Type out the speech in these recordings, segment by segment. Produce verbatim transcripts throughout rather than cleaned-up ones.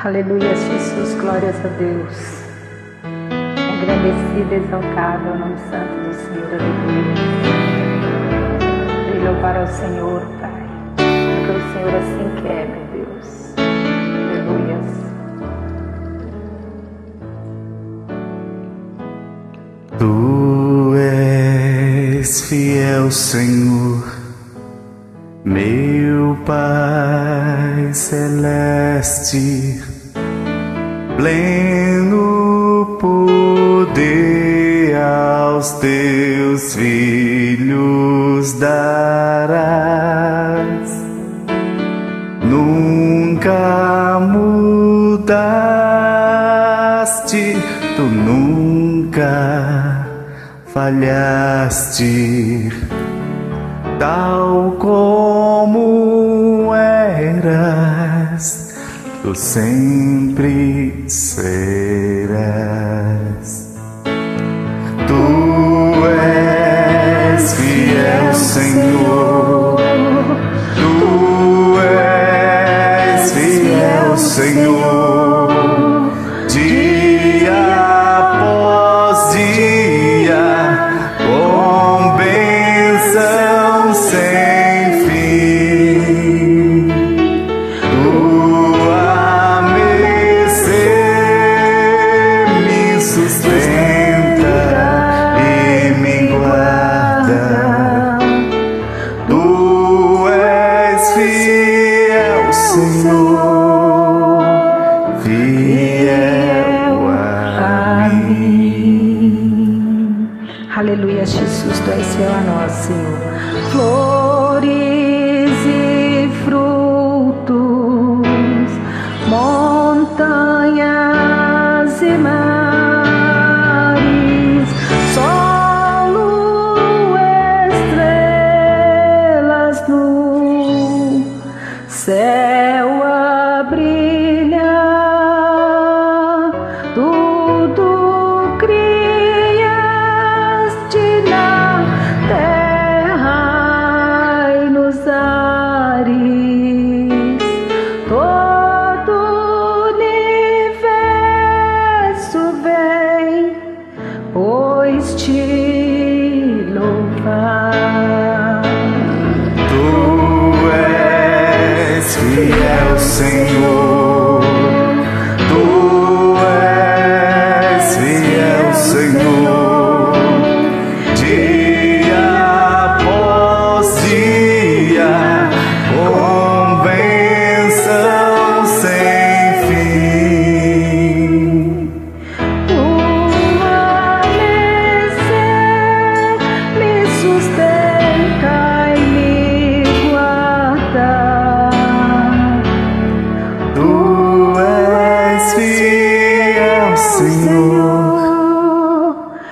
Aleluia, Jesus, glórias a Deus. Agradecido, exaltado ao nome santo do Senhor, aleluia. E louvar ao Senhor, Pai, porque o Senhor assim quer, meu Deus. Aleluia. Tu és fiel, Senhor, meu Pai celeste, pleno poder aos teus filhos darás. Nunca mudaste, tu nunca falhaste, tal como eras, tu sempre serás. Tu és fiel, Senhor, tu és fiel, Senhor, dia após dia, com bênção sem fim. Tua mercê me sustenta e me guarda. Tu és fiel, Senhor, fiel a mim. Aleluia, Jesus, tu és fiel a nós, Senhor. Flores e frutos, montanhas e mares, solo, estrelas no céu a brilhar, tudo criaste na terra e nos ares, todo universo vem, pois te louvar. Tu és fiel, Senhor, tu és fiel, Senhor, dia após dia, com bênção sem fim. Tua mercê me sustenta e me guarda. Tu és fiel, Senhor,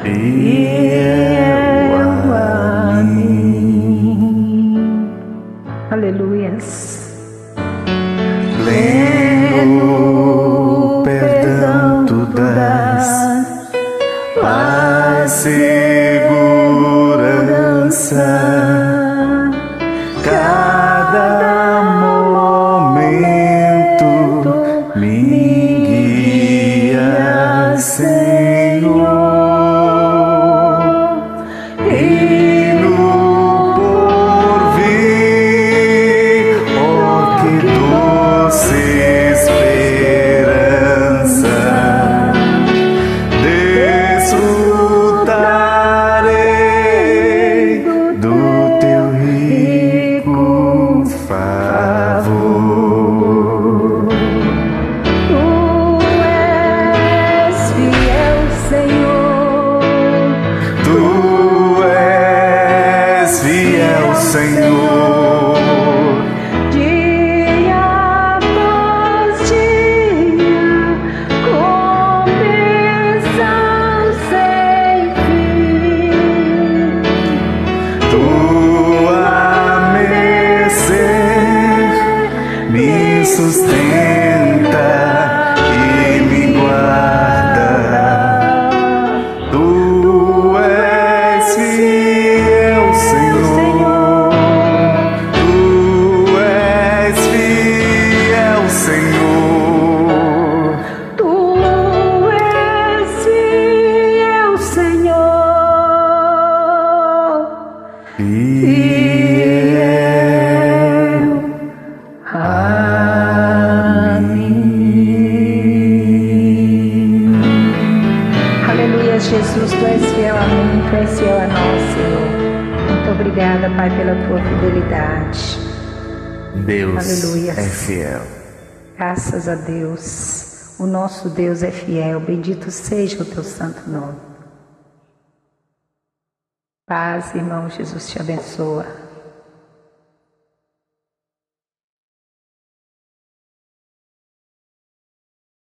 fiel a mim. Aleluias. Pleno perdão tu dás, paz, segurança, cada momento me guia, Senhor, e no porvir, oh, que doce esperança, desfrutarei do teu rico favor. Tu és fiel, Senhor. Tu és fiel, Senhor, Dia após dia, com bênção sem fim. tua mercê me sustenta e me guarda. Tu és fiel, Senhor, tu és fiel, Senhor. Senhor. Muito obrigada, Pai, pela tua fidelidade. Deus Aleluia. é fiel. Graças a Deus. O nosso Deus é fiel. Bendito seja o teu santo nome. Paz, irmão. Jesus te abençoa.